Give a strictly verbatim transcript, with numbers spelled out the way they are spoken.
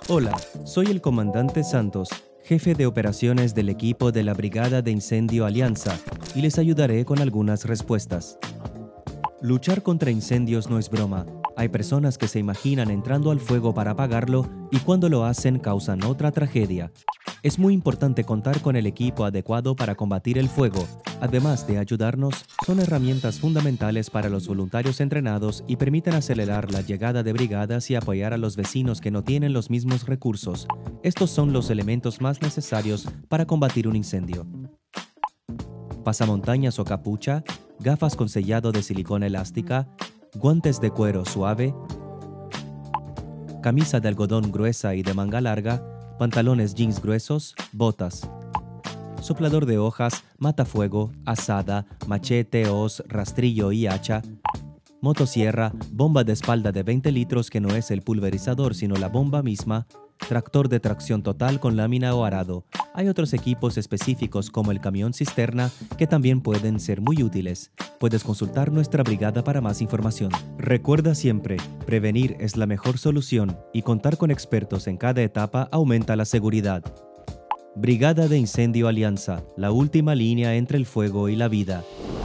Hola, soy el comandante Santos, jefe de operaciones del equipo de la Brigada de Incendio Alianza, y les ayudaré con algunas respuestas. Luchar contra incendios no es broma. Hay personas que se imaginan entrando al fuego para apagarlo y cuando lo hacen causan otra tragedia. Es muy importante contar con el equipo adecuado para combatir el fuego. Además de ayudarnos, son herramientas fundamentales para los voluntarios entrenados y permiten acelerar la llegada de brigadas y apoyar a los vecinos que no tienen los mismos recursos. Estos son los elementos más necesarios para combatir un incendio: pasamontañas o capucha, gafas con sellado de silicona elástica, guantes de cuero suave, camisa de algodón gruesa y de manga larga, pantalones jeans gruesos, botas, soplador de hojas, matafuego, azada, machete, hoz, rastrillo y hacha, motosierra, bomba de espalda de veinte litros que no es el pulverizador sino la bomba misma, tractor de tracción total con lámina o arado. Hay otros equipos específicos como el camión cisterna que también pueden ser muy útiles. Puedes consultar nuestra brigada para más información. Recuerda siempre, prevenir es la mejor solución y contar con expertos en cada etapa aumenta la seguridad. Brigada de Incendio Alianza, la última línea entre el fuego y la vida.